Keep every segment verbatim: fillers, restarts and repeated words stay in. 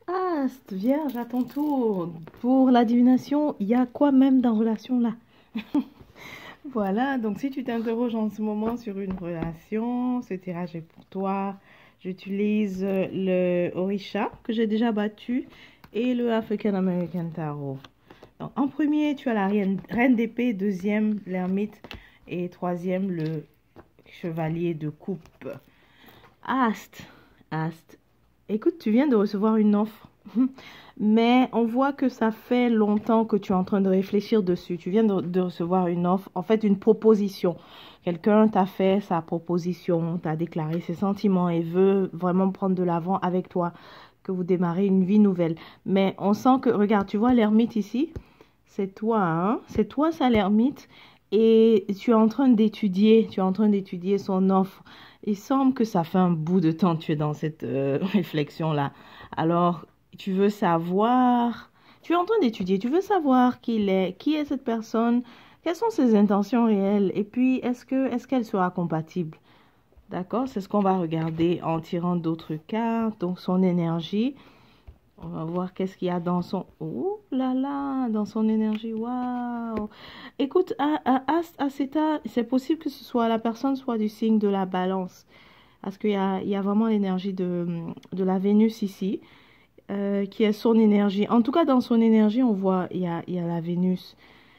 Astre, Vierge, à ton tour. Pour la divination, il y a quoi même dans relation là? Voilà, donc si tu t'interroges en ce moment sur une relation, ce tirage est pour toi. J'utilise euh, le Orisha que j'ai déjà battu et le African American Tarot. Donc, en premier, tu as la reine, reine d'épée, deuxième, l'ermite et troisième, le chevalier de coupe. Ast, Ast. Écoute, tu viens de recevoir une offre, mais on voit que ça fait longtemps que tu es en train de réfléchir dessus. Tu viens de, de recevoir une offre, en fait une proposition. Quelqu'un t'a fait sa proposition, t'a déclaré ses sentiments et veut vraiment prendre de l'avant avec toi, que vous démarrez une vie nouvelle. Mais on sent que, regarde, tu vois l'ermite ici? C'est toi, hein? C'est toi, ça, l'ermite. Et tu es en train d'étudier, tu es en train d'étudier son offre. Il semble que ça fait un bout de temps que tu es dans cette euh, réflexion-là. Alors, tu veux savoir, tu es en train d'étudier, tu veux savoir qui il est, qui est cette personne, quelles sont ses intentions réelles, et puis est-ce que, est-ce qu'elle sera compatible? D'accord? C'est ce qu'on va regarder en tirant d'autres cartes, donc son énergie. On va voir qu'est-ce qu'il y a dans son... Oh là là, dans son énergie. Waouh. Écoute, à, à, à, à cet âge, c'est possible que ce soit la personne soit du signe de la balance. Parce qu'il y a, il y a vraiment l'énergie de, de la Vénus ici, euh, qui est son énergie. En tout cas, dans son énergie, on voit, il y a, il y a la Vénus.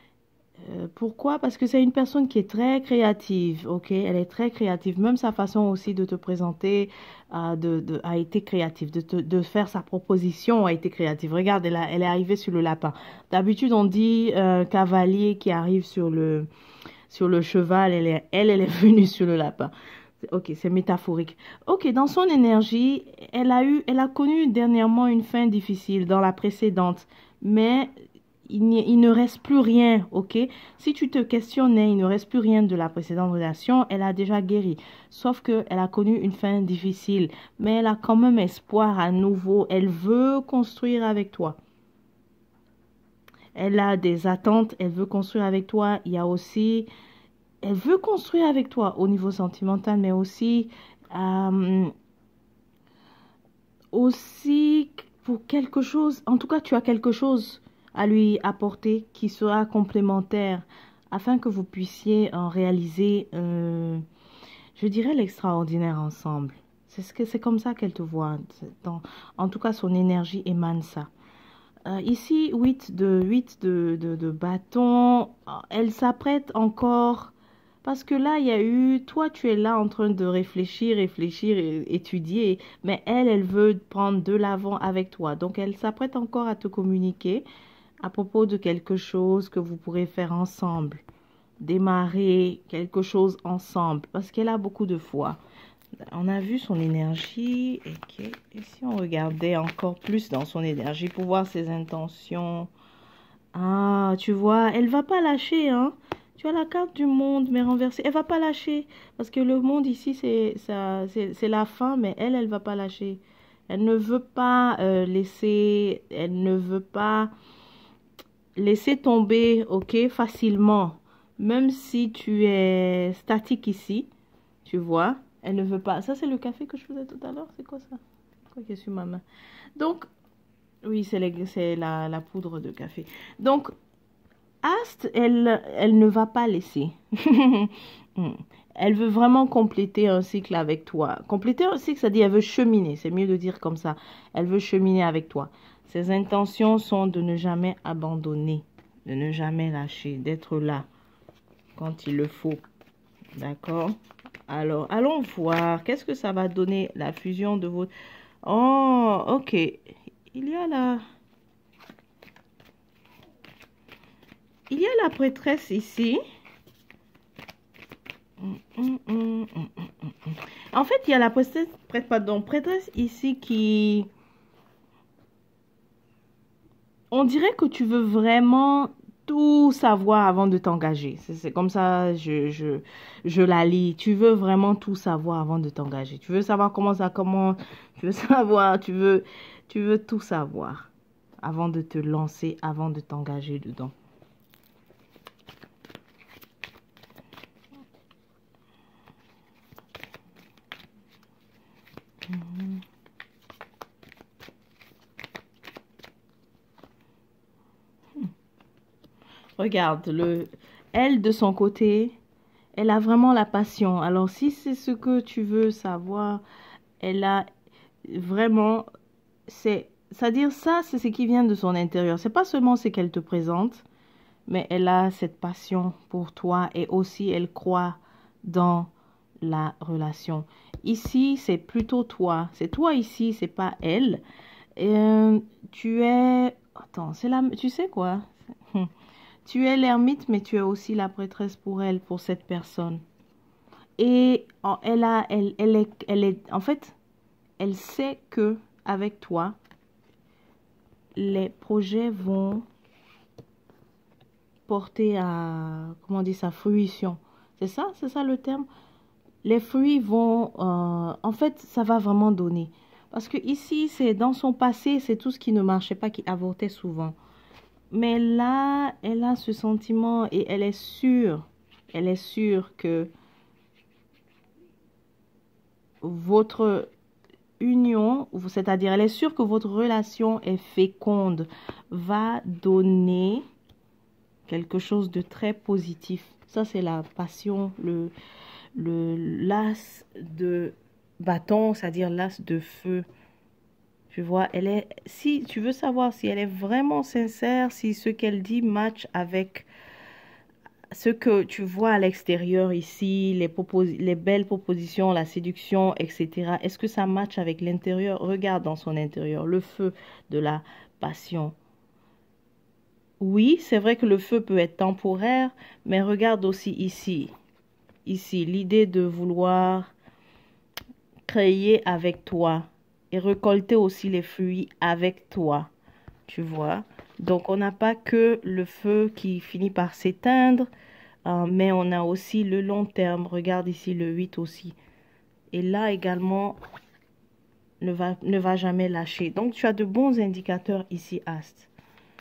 Euh, pourquoi? Parce que c'est une personne qui est très créative, ok? Elle est très créative. Même sa façon aussi de te présenter euh, de, de- a été créative, de, te- de faire sa proposition a été créative. Regarde, elle, a- elle est arrivée sur le lapin. D'habitude, on dit euh, cavalier qui arrive sur le, sur le cheval, elle, est, elle, elle est venue sur le lapin. Ok, c'est métaphorique. Ok, dans son énergie, elle a eu, elle a connu dernièrement une fin difficile dans la précédente, mais il, n'y- il ne reste plus rien, ok? Si tu te questionnais, il ne reste plus rien de la précédente relation, elle a déjà guéri. Sauf que elle a connu une fin difficile, mais elle a quand même espoir à nouveau. Elle veut construire avec toi. Elle a des attentes, elle veut construire avec toi. Il y a aussi, elle veut construire avec toi au niveau sentimental, mais aussi, euh, aussi pour quelque chose. En tout cas, tu as quelque chose à lui apporter qui sera complémentaire afin que vous puissiez en réaliser, euh, je dirais, l'extraordinaire ensemble. C'est ce que c'est comme ça qu'elle te voit. Dans- en tout cas, son énergie émane ça. Euh, ici, huit de, huit de, de, de bâtons. Elle s'apprête encore. Parce que là, il y a eu, toi, tu es là en train de réfléchir, réfléchir, et étudier. Mais elle, elle veut prendre de l'avant avec toi. Donc, elle s'apprête encore à te communiquer à propos de quelque chose que vous pourrez faire ensemble. Démarrer quelque chose ensemble. Parce qu'elle a beaucoup de foi. On a vu son énergie. Ok. Et si on regardait encore plus dans son énergie pour voir ses intentions. Ah, tu vois, elle va pas lâcher, hein. Tu as la carte du monde, mais renversée. Elle va pas lâcher. Parce que le monde ici, c'est ça, c'est c'est la fin, mais elle, elle va pas lâcher. Elle ne veut pas euh, laisser, elle ne veut pas laisser tomber, ok, facilement. Même si tu es statique ici, tu vois, elle ne veut pas. Ça, c'est le café que je faisais tout à l'heure. C'est quoi ça? Quoi qu'il y a sur ma main? Donc, oui, c'est les- c'est la, la poudre de café. Donc, Ast, elle, elle ne va pas laisser. Hmm. Elle veut vraiment compléter un cycle avec toi. Compléter un cycle, ça dit elle veut cheminer. C'est mieux de dire comme ça. Elle veut cheminer avec toi. Ses intentions sont de ne jamais abandonner, de ne jamais lâcher, d'être là quand il le faut. D'accord? Alors, allons voir. Qu'est-ce que ça va donner la fusion de vos... Oh, ok. Il y a la... Il y a la prêtresse ici. Hum, hum, hum, hum, hum, hum. En fait, il y a la prêtresse, prête- pardon, prêtresse ici qui... On dirait que tu veux vraiment tout savoir avant de t'engager. C'est c'est comme ça, je, je, je la lis. Tu veux vraiment tout savoir avant de t'engager. Tu veux savoir comment ça commence. Tu veux savoir, tu veux, tu veux tout savoir avant de te lancer, avant de t'engager dedans. Mhm. Regarde, le, elle, de son côté, elle a vraiment la passion. Alors, si c'est ce que tu veux savoir, elle a vraiment, c'est, c'est-à-dire ça, c'est ce qui vient de son intérieur. C'est pas seulement ce qu'elle te présente, mais elle a cette passion pour toi et aussi elle croit dans la relation. Ici, c'est plutôt toi. C'est toi ici, c'est pas elle. Et, euh, tu es... Attends, c'est la... Tu sais quoi? Tu es l'ermite, mais tu es aussi la prêtresse pour elle, pour cette personne. Et oh, elle a, elle, elle est, elle est, en fait, elle sait que avec toi, les projets vont porter à, comment on dit ça, fruition. C'est ça, c'est ça le terme. Les fruits vont, euh, en fait, ça va vraiment donner. Parce que ici, c'est dans son passé, c'est tout ce qui ne marchait pas, qui avortait souvent. Mais là, elle a ce sentiment et elle est sûre, elle est sûre que votre union, c'est-à-dire elle est sûre que votre relation est féconde, va donner quelque chose de très positif. Ça, c'est la passion, le, le l'as de bâton, c'est-à-dire l'as de feu. Tu vois, elle est, si tu veux savoir si elle est vraiment sincère, si ce qu'elle dit match avec ce que tu vois à l'extérieur ici, les, les belles propositions, la séduction, et cetera. Est-ce que ça match avec l'intérieur? Regarde dans son intérieur, le feu de la passion. Oui, c'est vrai que le feu peut être temporaire, mais regarde aussi ici. Ici, l'idée de vouloir créer avec toi et récolter aussi les fruits avec toi. Tu vois? Donc, on n'a pas que le feu qui finit par s'éteindre, euh, mais on a aussi le long terme. Regarde ici le huit aussi. Et là également, ne va, ne va jamais lâcher. Donc, tu as de bons indicateurs ici, Ast.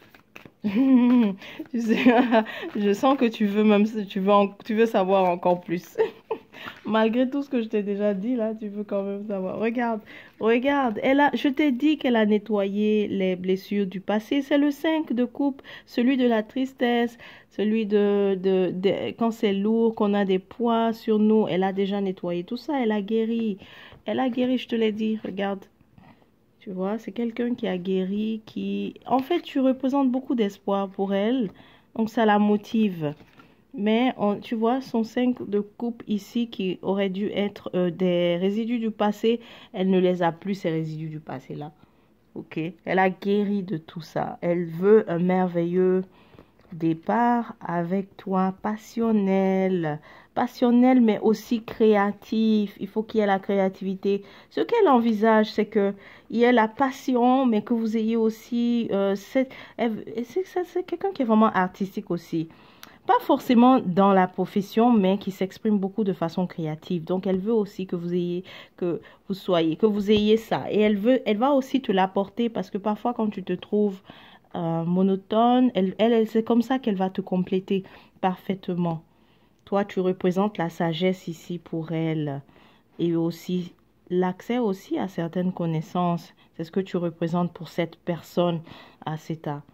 Tu sais, je sens que tu veux même, tu veux, en- tu veux savoir encore plus. Malgré tout ce que je t'ai déjà dit, là, tu veux quand même savoir. Regarde, regarde, elle a, je t'ai dit qu'elle a nettoyé les blessures du passé. C'est le cinq de coupe, celui de la tristesse, celui de, de, de quand c'est lourd, qu'on a des poids sur nous. Elle a déjà nettoyé tout ça, elle a guéri. Elle a guéri, je te l'ai dit, regarde. Tu vois, c'est quelqu'un qui a guéri, qui... En fait, tu représentes beaucoup d'espoir pour elle, donc ça la motive. Mais on, tu vois, son cinq de coupe ici qui aurait dû être euh, des résidus du passé, elle ne les a plus, ces résidus du passé là. Ok? Elle a guéri de tout ça. Elle veut un merveilleux départ avec toi, passionnel. Passionnel, mais aussi créatif. Il faut qu'il y ait la créativité. Ce qu'elle envisage, c'est que il y ait la passion, mais que vous ayez aussi... Euh, cette, c'est quelqu'un qui est vraiment artistique aussi. Pas forcément dans la profession, mais qui s'exprime beaucoup de façon créative. Donc, elle veut aussi que vous ayez, que vous soyez, que vous ayez ça. Et elle veut, elle va aussi te l'apporter parce que parfois, quand tu te trouves euh, monotone, elle, elle, elle c'est comme ça qu'elle va te compléter parfaitement. Toi, tu représentes la sagesse ici pour elle et aussi l'accès aussi à certaines connaissances. C'est ce que tu représentes pour cette personne à cet âge.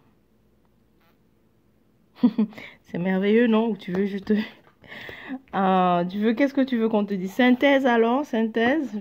C'est merveilleux, non? Ou tu veux juste... Euh, tu veux, qu'est-ce que tu veux qu'on te dise? Synthèse alors, synthèse.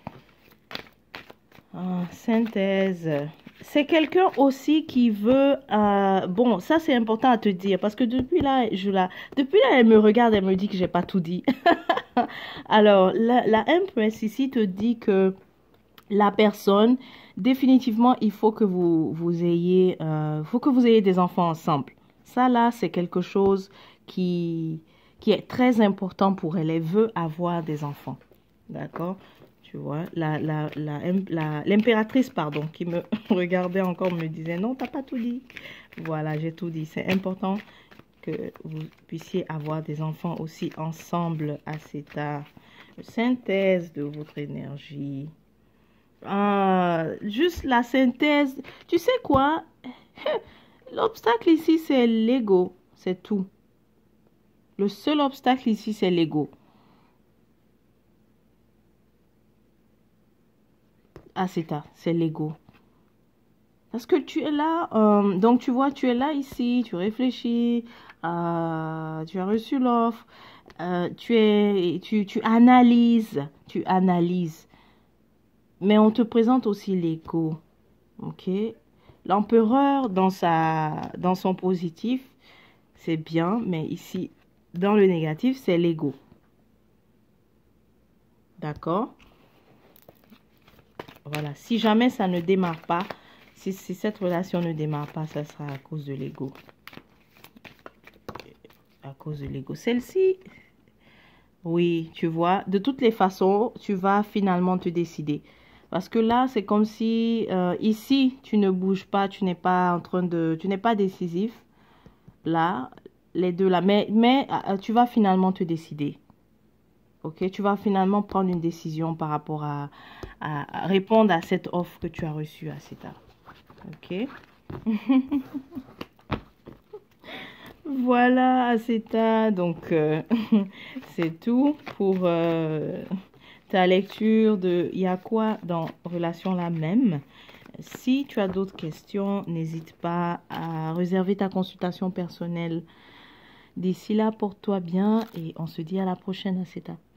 Ah, synthèse. C'est quelqu'un aussi qui veut... euh, bon, ça c'est important à te dire parce que depuis là, je la... Depuis là, elle me regarde, elle me dit que j'ai pas tout dit. Alors, la, la Empress ici te dit que la personne, définitivement, il faut que vous, vous ayez... Euh, faut que vous ayez des enfants ensemble. Ça là, c'est quelque chose qui, qui est très important pour elle. Elle veut avoir des enfants. D'accord? Tu vois, la, la, la, la, l'impératrice, pardon, qui me regardait encore, me disait, non, t'as pas tout dit. Voilà, j'ai tout dit. C'est important que vous puissiez avoir des enfants aussi ensemble à cet âge. Synthèse de votre énergie. Ah, juste la synthèse. Tu sais quoi? L'obstacle ici, c'est l'ego. C'est tout. Le seul obstacle ici, c'est l'ego. Ah, c'est ça. C'est l'ego. Parce que tu es là, euh, donc tu vois, tu es là ici, tu réfléchis, euh, tu as reçu l'offre, euh, tu es, tu, tu analyses, tu analyses. Mais on te présente aussi l'ego, ok? L'empereur dans sa, dans son positif, c'est bien, mais ici, dans le négatif, c'est l'ego. D'accord? Voilà. Si jamais ça ne démarre pas, si, si cette relation ne démarre pas, ça sera à cause de l'ego. À cause de l'ego. Celle-ci, oui, tu vois, de toutes les façons, tu vas finalement te décider. Parce que là, c'est comme si euh, ici, tu ne bouges pas, tu n'es pas en train de, tu n'es pas décisif. Là, les deux là, mais, mais euh, tu vas finalement te décider. Ok, tu vas finalement prendre une décision par rapport à, à, à répondre à cette offre que tu as reçue à cet âge. Ok. Voilà, Aceta. Donc, euh, c'est tout pour euh, ta lecture de il y a quoi dans relation la même. Si tu as d'autres questions, n'hésite pas à réserver ta consultation personnelle. D'ici là, porte-toi bien et on se dit à la prochaine, Aceta.